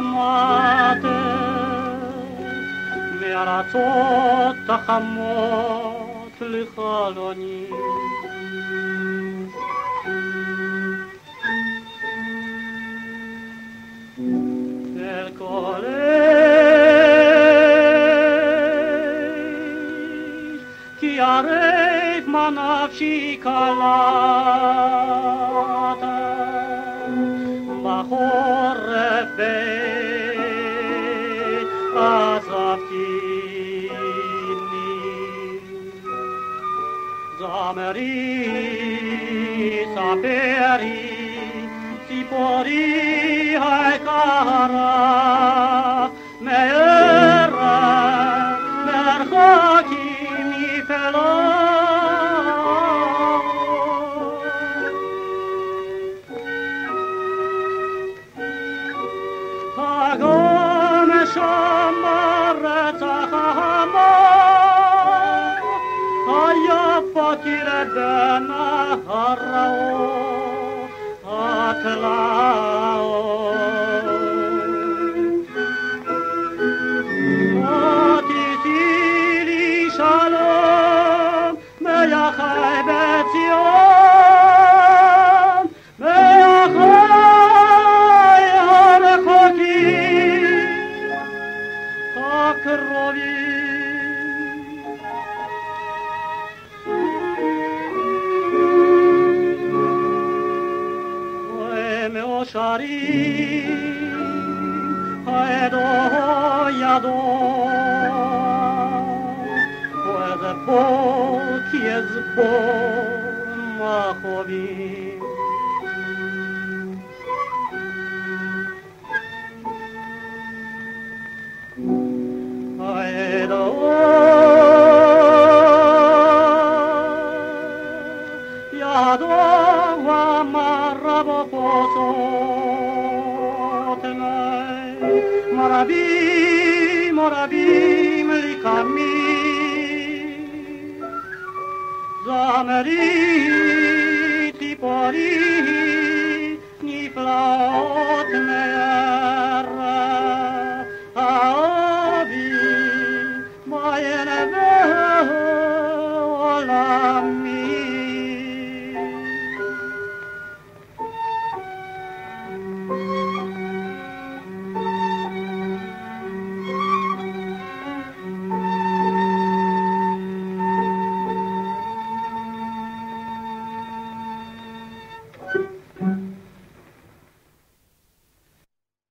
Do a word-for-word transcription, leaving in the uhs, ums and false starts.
שמעתם מארצות החמות לחלוני. אל כל איש כי ערב מה נפשי קלעת בחורף בית עזבתיני. זמרי ספרי ציפורי היקרה מארץ מרחקים נפלאות. הגום שם רצח המר היפתי לבין הרעות התלאות. תיתי לי שלום מייחי בציון מייחי הרחוקים הקרובים. מאושרים העדו ידו ואיזה בוק יזבור מחובים. העדו ידו ואמר רבו פוסות לי מרבי